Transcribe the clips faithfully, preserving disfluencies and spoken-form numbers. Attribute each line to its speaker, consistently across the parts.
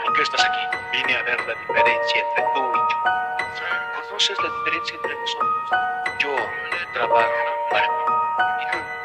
Speaker 1: ¿Por qué estás aquí? Vine a ver la diferencia entre tú y yo. ¿Conoces la diferencia entre nosotros? Yo trabajo para mí y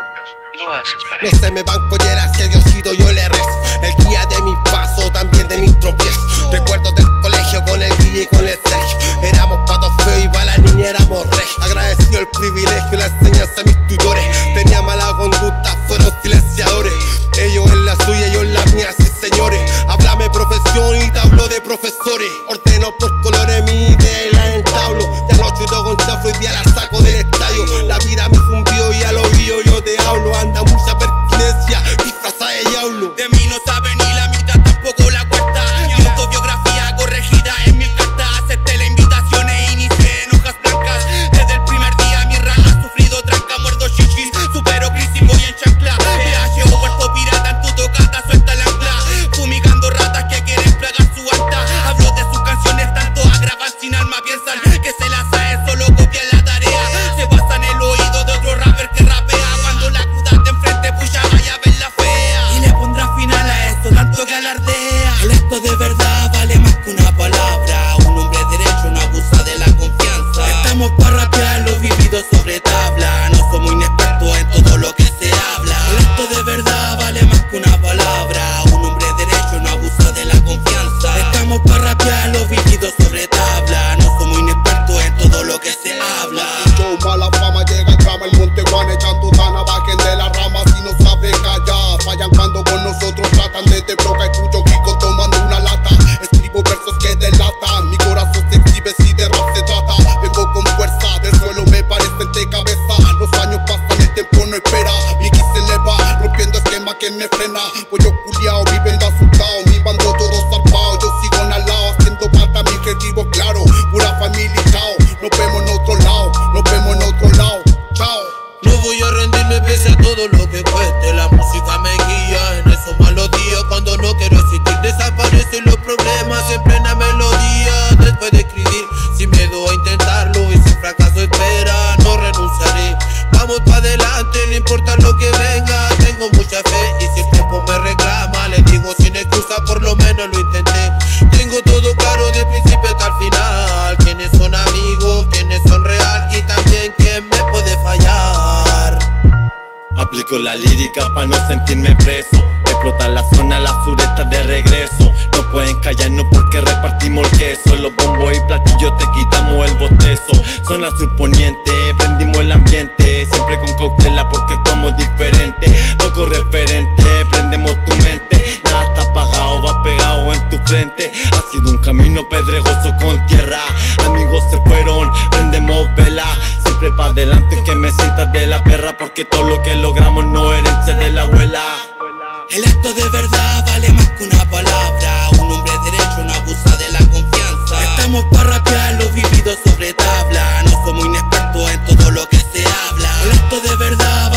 Speaker 1: tú lo haces para mí.
Speaker 2: No se me van colleras que Diosito yo le rezo. El guía de mis pasos, también de mis tropiezos. Recuerdo del colegio con el guía y con el Sergio. Éramos patos feos y para la niña éramos rey. Agradecido el privilegio y la enseñanza a mis tutores. Tenía mala conducta, fueron silenciadores. Ellos en la suya, yo en la mía, sí señores. Háblame profesión y te hablo de profesores. Ordeno por colores mi idea y la entablo. Ya no chuto con chafro y día la saco del estadio. La vida me zumbió y al oído yo te hablo. Anda mucha pertinencia, disfrazada de diablo.
Speaker 3: De mí no sabe ni la mitad, tampoco la cuarta. Mi autobiografía corregida en mil cartas. Acepté la invitación e inicié en hojas blancas. Desde el primer día mi rana ha sufrido tranca. Muerdo chichis, supero crisis, voy en chancla. P H O puerto pirata, en tu tocata suelta el ancla. Fumigando ratas que quieren plagar su alta. Hablo de sus canciones, tanto agravan sin alma. Piensan que se las sabe, solo copian la tarea. Se basa en el oído de otro rapper que rapea. Cuando la cruda te enfrente, pucha, vaya a ver la fea. Y le pondrá final a esto, tanto que alardea. El esto de verdad vale más que una palabra. Un hombre derecho no abusa de la confianza. Estamos para rapear lo vivido sobre tabla. No somos inexpertos en todo lo que se habla. El esto de verdad vale más que una palabra. Un hombre derecho no abusa de la confianza. Estamos para rapear lo vivido sobre tabla. No somos inexpertos en todo lo que se habla.
Speaker 2: Show mala fama, llega el drama, el monte Juan echando tana, bajen de las ramas y no sabe callar. Fallan cuando con nosotros tratan de te bloca, escucho Kiko tomando una lata. Escribo versos que delatan, mi corazón se exhibe si de rap se trata. Vengo con fuerza, del suelo me parecen de cabeza. Los años pasan, el tiempo no espera. Mi X se eleva, rompiendo esquema que me frena. Pollo culiao, viviendo asustado, mi bando todo zarpado. Yo sigo al lado, haciendo pata, mi objetivo claro. Pura familia y chao, nos vemos en otro lado, nos vemos en otro lado, chao.
Speaker 3: No voy a rendirme pese a todo lo que cueste. La música me guía en esos malos días. Cuando no quiero existir desaparecen los problemas. Siempre en la melodía después de escribir. Sin miedo a intentarlo y sin fracaso espera. No renunciaré, vamos pa' adelante, no importa lo que venga. Tengo mucha fe y si el tiempo me reclama, les digo sin excusa, por lo menos lo intenté. Tengo todo claro de principio hasta el final. Quiénes son amigos, quiénes son real y también quién me puede fallar.
Speaker 4: Aplico la lírica pa' no sentirme preso. Explota la zona, la suresta de regreso. No pueden callarnos porque repartimos el queso. Los bombos y platillos te quitamos el bostezo. Zona surponiente, prendimos el ambiente. Siempre con cautela porque somos diferentes. Poco referente, prendemos tu mente. Nada está apagado, va pegado en tu frente. Ha sido un camino pedregoso con tierra. Amigos se fueron, prendemos vela. Siempre pa' adelante que me sientas de la perra. Porque todo lo que logramos no herencia de la abuela.
Speaker 3: El acto de verdad vale más que una palabra. Un hombre derecho no abusa de la confianza. Estamos para rapear lo vivido sobre tabla. No somos inexpertos en todo lo que se habla. El acto de verdad